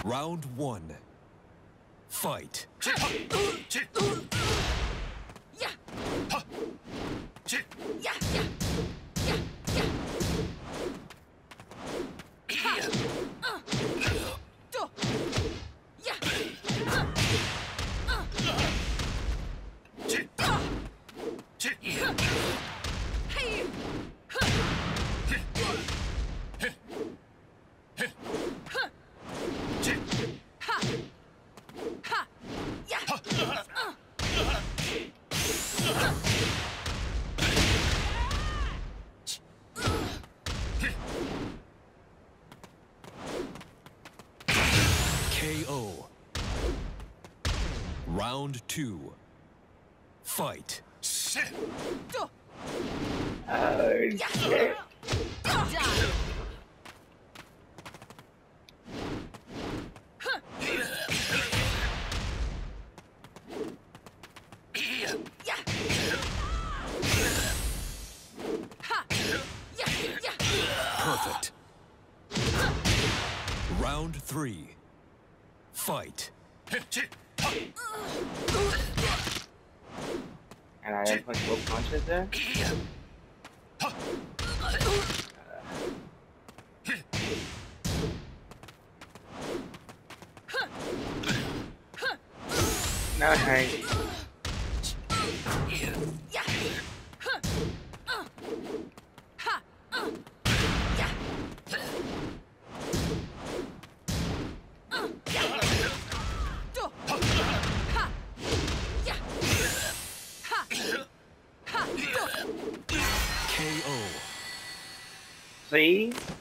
Round one. Fight. KO. Round two. Fight. Oh, shit. Perfect. Round three. Fight. And I had like little punches there. Nice. KO. See?